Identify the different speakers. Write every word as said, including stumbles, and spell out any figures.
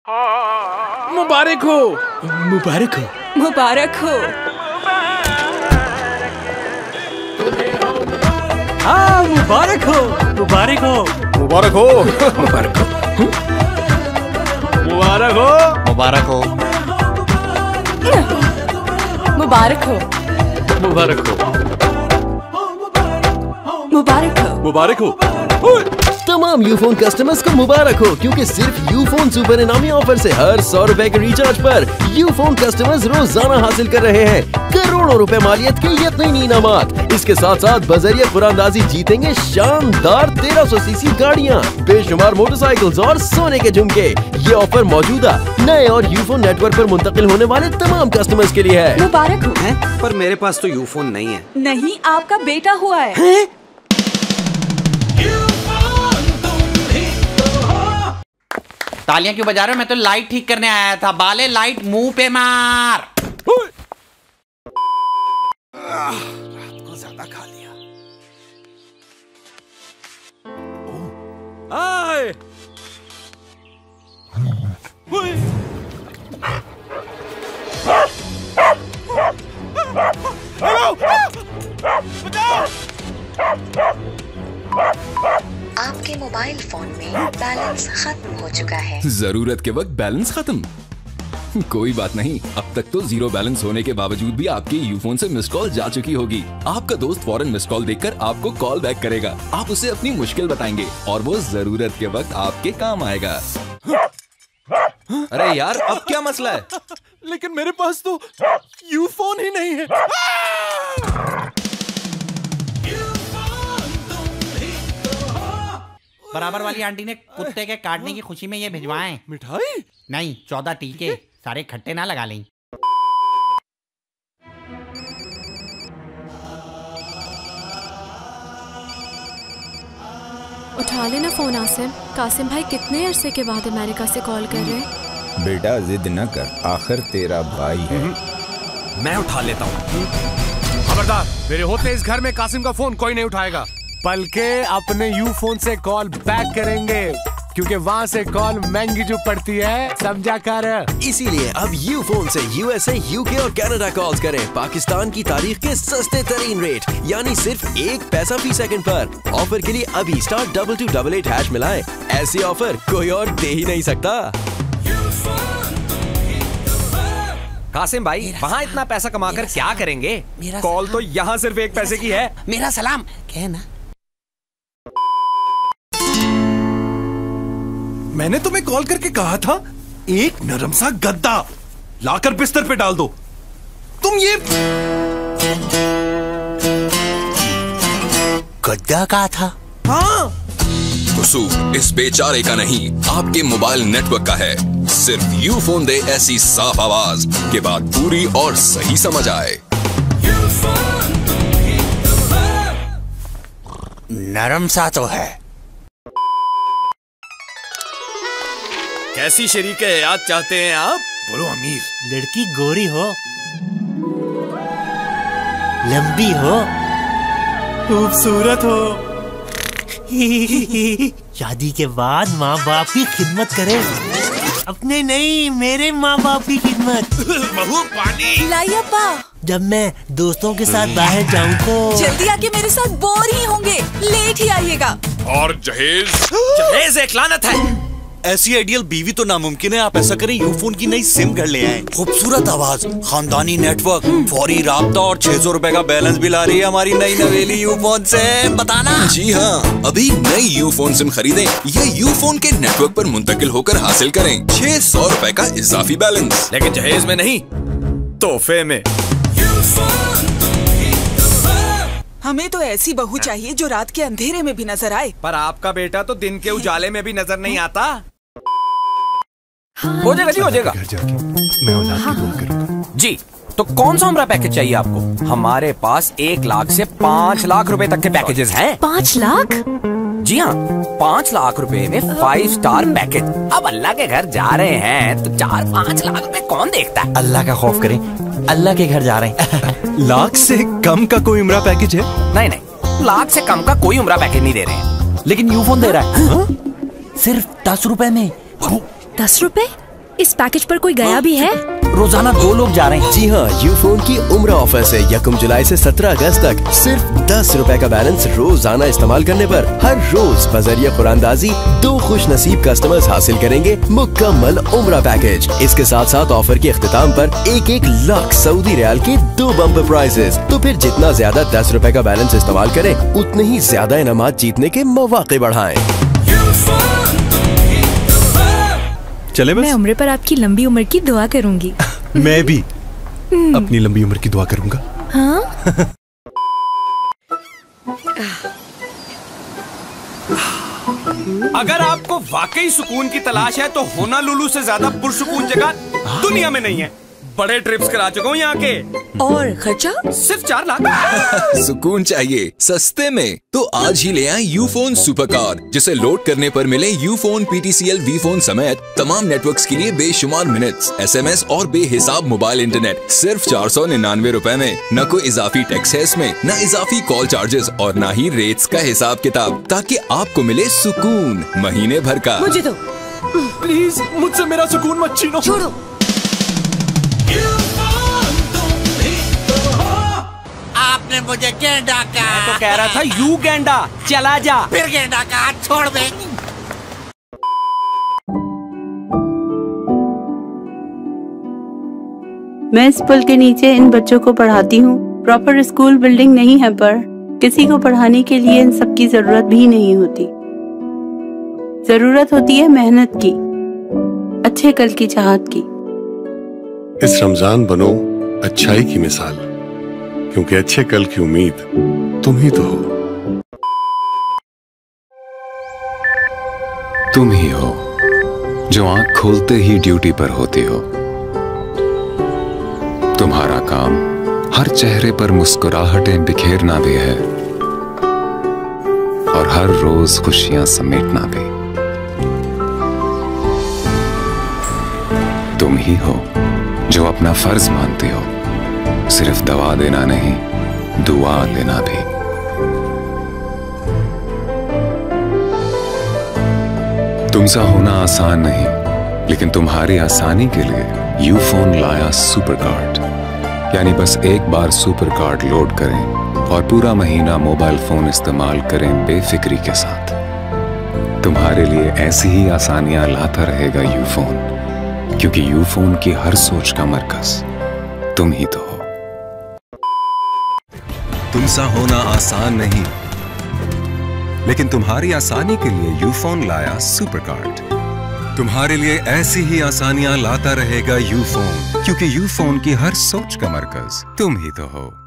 Speaker 1: मुबारक हो, मुबारक हो,
Speaker 2: मुबारक हो।
Speaker 3: हाँ, मुबारक हो, मुबारक हो,
Speaker 1: मुबारक हो, मुबारक हो, मुबारक हो,
Speaker 4: मुबारक हो,
Speaker 2: मुबारक हो,
Speaker 1: मुबारक हो,
Speaker 2: मुबारक हो,
Speaker 1: मुबारक हो।
Speaker 5: तमाम यूफोन कस्टमर्स को मुबारक हो, क्योंकि सिर्फ यूफोन सुपर इनामी ऑफर से हर सौ रुपए के रिचार्ज पर यूफोन कस्टमर्स रोजाना हासिल कर रहे हैं करोड़ों रुपए मालियत के यकीनी इनामात। इसके साथ साथ बजरिया कुरानदाजी जीतेंगे शानदार तेरह सौ सीसी गाड़ियाँ, बेशुमार मोटरसाइकिल्स और सोने के झुमके। ये ऑफर मौजूदा नए और यूफोन नेटवर्क पर मुंतकिल होने वाले तमाम कस्टमर्स के लिए है।
Speaker 2: मुबारक हो।
Speaker 3: है? पर मेरे पास तो यूफोन नहीं है।
Speaker 2: नहीं, आपका बेटा हुआ है,
Speaker 3: है?
Speaker 4: तालियां क्यों बजा रहे हो? मैं तो लाइट ठीक करने आया था। बाले, लाइट मुंह पे मार।
Speaker 1: रात को ज्यादा खा लिया। आए।
Speaker 6: आपके मोबाइल फोन में बैलेंस खत्म हो चुका है।
Speaker 7: जरूरत के वक्त बैलेंस खत्म। कोई बात नहीं, अब तक तो जीरो बैलेंस होने के बावजूद भी आपके यूफोन से मिस कॉल जा चुकी होगी। आपका दोस्त फौरन मिस कॉल देखकर आपको कॉल बैक करेगा। आप उसे अपनी मुश्किल बताएंगे और वो जरूरत के वक्त आपके काम आएगा।
Speaker 8: अरे यार, अब क्या मसला है?
Speaker 1: लेकिन मेरे पास तो यूफोन ही नहीं है।
Speaker 4: बराबर वाली आंटी ने कुत्ते के काटने की खुशी में ये भिजवाएं।
Speaker 1: मिठाई?
Speaker 4: नहीं, चौदह टीके, सारे खट्टे ना लगा लें।
Speaker 9: उठा लेना फोन आसिम। कासिम भाई कितने अरसे के बाद अमेरिका से कॉल कर रहे हैं।
Speaker 8: बेटा जिद न कर, आखिर तेरा भाई है।
Speaker 1: मैं उठा लेता हूँ। खबरदार, मेरे होते इस घर में कासिम का फोन कोई नहीं उठाएगा, बल्कि अपने यू फोन से कॉल बैक करेंगे, क्योंकि वहाँ से कॉल महंगी जो पड़ती है, समझा कर।
Speaker 5: इसीलिए अब यूफोन से यूएसए, यूके और कनाडा कॉल्स करें पाकिस्तान की तारीख के सस्ते तरीन रेट, यानी सिर्फ एक पैसा फी सेकंड पर। ऑफर के लिए अभी star double two double eight hash मिलाएं। ऐसी ऑफर कोई और दे ही नहीं सकता।
Speaker 3: कासिम भाई, वहाँ इतना पैसा कमाकर क्या करेंगे? कॉल तो यहाँ सिर्फ एक पैसे की है।
Speaker 4: मेरा सलाम कहना।
Speaker 1: मैंने तुम्हें कॉल करके कहा था एक नरम सा गद्दा लाकर बिस्तर पे डाल दो। तुम ये
Speaker 4: गद्दा कहा था?
Speaker 1: हाँ।
Speaker 7: कसूर इस बेचारे का नहीं, आपके मोबाइल नेटवर्क का है। सिर्फ यूफोन दे ऐसी साफ आवाज के बाद पूरी और सही समझ आए।
Speaker 4: नरम सा तो है।
Speaker 3: कैसी शरीक याद चाहते हैं आप?
Speaker 1: बोलो अमीर।
Speaker 10: लड़की गोरी हो, लंबी हो, खूबसूरत हो, शादी के बाद माँ बाप की खिदमत करे। अपने नहीं, मेरे माँ बाप की खिदमत।
Speaker 1: बहू पानी
Speaker 2: लाइए अब्बा।
Speaker 10: जब मैं दोस्तों के साथ बाहर जाऊँ तो
Speaker 2: जल्दी आके मेरे साथ बोर ही होंगे, लेट ही आइएगा।
Speaker 1: और जहेज?
Speaker 3: जहेज एक लानत है।
Speaker 8: ऐसी आइडियल बीवी तो नामुमकिन है। आप ऐसा करें, यूफोन की नई सिम घर ले आएं। खूबसूरत आवाज, खानदानी नेटवर्क, फौरी राब्ता और छह सौ रुपए का बैलेंस भी ला रही है हमारी नई नवेली यूफोन से। बताना।
Speaker 7: जी हाँ, अभी नई यूफोन सिम खरीदें या यूफोन के नेटवर्क पर मुंतकिल होकर हासिल करें छह सौ रुपए का इजाफी बैलेंस।
Speaker 3: लेकिन जहेज में नहीं, तोहफे में।
Speaker 2: हमें तो ऐसी बहू चाहिए जो रात के अंधेरे में भी नजर आए।
Speaker 3: पर आपका बेटा तो दिन के उजाले में भी नजर नहीं आता। हो जाएगा जी, हो जाएगा।
Speaker 1: घर जाके मैं औलाद की दुआ करूंगा।
Speaker 3: जी, तो कौन सा उम्रा पैकेज चाहिए आपको? हमारे पास एक लाख से पाँच लाख रुपए तक के पैकेजेस हैं।
Speaker 9: पाँच लाख?
Speaker 3: जी हाँ, पाँच लाख रुपए में फाइव स्टार पैकेज। अब अल्लाह के घर जा रहे हैं तो चार पाँच लाख रुपए कौन देखता है?
Speaker 10: अल्लाह का खौफ करें, अल्लाह के घर जा रहे हैं।
Speaker 1: लाख से कम का कोई उम्रा पैकेज है?
Speaker 3: नहीं नहीं, लाख से कम का कोई उम्रा पैकेज नहीं दे रहे हैं। लेकिन यूफोन दे रहा है।
Speaker 10: सिर्फ दस रुपए में।
Speaker 9: दस रुपए? इस पैकेज पर कोई गया भी है?
Speaker 3: रोजाना दो लोग जा रहे हैं।
Speaker 5: जी हाँ, यूफोन की उम्र ऑफर से यकम जुलाई से सत्रह अगस्त तक सिर्फ दस रुपए का बैलेंस रोजाना इस्तेमाल करने पर हर रोज बजरिया कुरानदाजी दो खुश नसीब कस्टमर्स हासिल करेंगे मुकम्मल उम्र पैकेज। इसके साथ साथ ऑफर के इख्तिताम पर एक एक लाख सऊदी रियाल के दो बम्पर प्राइजेस। तो फिर जितना ज्यादा दस रुपए का बैलेंस इस्तेमाल करें उतने ही ज्यादा इनामात जीतने के मौके बढ़ाएं।
Speaker 11: चले बस?
Speaker 9: मैं उम्र पर आपकी लंबी उम्र की दुआ करूंगी।
Speaker 11: मैं भी अपनी लंबी उम्र की दुआ करूंगा।
Speaker 9: हाँ?
Speaker 1: अगर आपको वाकई सुकून की तलाश है तो होनालुलु से ज्यादा पुरसुकून जगह दुनिया में नहीं है। बड़े ट्रिप्स करा चुका हूँ यहाँ के।
Speaker 2: और खर्चा
Speaker 1: सिर्फ चार लाख।
Speaker 7: सुकून चाहिए सस्ते में तो आज ही ले आए यूफोन सुपर कार, जिसे लोड करने पर मिले यूफोन पीटीसीएल वी फोन समेत तमाम नेटवर्क्स के लिए बेशुमार मिनट्स, एसएमएस और बेहिसाब मोबाइल इंटरनेट सिर्फ चार सौ निन्यानवे रूपए में। न कोई इजाफी टैक्स है इसमें, न इजाफी कॉल चार्जेस और न ही रेट्स का हिसाब किताब, ताकि आपको मिले सुकून महीने भर का।
Speaker 2: मुझे दो
Speaker 1: प्लीज, मुझसे मेरा सुकून मत छीनो।
Speaker 2: छोड़ो।
Speaker 4: आपने मुझे गेंडा कहा।
Speaker 3: तो कह रहा था यू गेंडा, चला जा।
Speaker 4: फिर गेंडा कहा, छोड़ दे।
Speaker 12: मैं इस पुल के नीचे इन बच्चों को पढ़ाती हूँ। प्रॉपर स्कूल बिल्डिंग नहीं है, पर किसी को पढ़ाने के लिए इन सब की जरूरत भी नहीं होती। जरूरत होती है मेहनत की, अच्छे कल की चाहत की।
Speaker 13: इस रमजान बनो अच्छाई की मिसाल, क्योंकि अच्छे कल की उम्मीद तुम ही तो हो।
Speaker 14: तुम ही हो जो आंख खोलते ही ड्यूटी पर होती हो। तुम्हारा काम हर चेहरे पर मुस्कुराहटें बिखेरना भी है और हर रोज खुशियां समेटना भी। तुम ही हो जो अपना फर्ज मानते हो, सिर्फ दवा देना नहीं, दुआ लेना भी। तुमसा होना आसान नहीं, लेकिन तुम्हारी आसानी के लिए यूफोन लाया सुपर कार्ड। यानी बस एक बार सुपर कार्ड लोड करें और पूरा महीना मोबाइल फोन इस्तेमाल करें बेफिक्री के साथ। तुम्हारे लिए ऐसी ही आसानियां लाता रहेगा यूफोन, क्योंकि यूफोन की हर सोच का मरकज तुम ही तो हो। तुमसा होना आसान नहीं, लेकिन तुम्हारी आसानी के लिए यूफोन लाया सुपर कार्ड। तुम्हारे लिए ऐसी ही आसानियां लाता रहेगा यूफोन, क्योंकि यूफोन की हर सोच का मरकज तुम ही तो हो।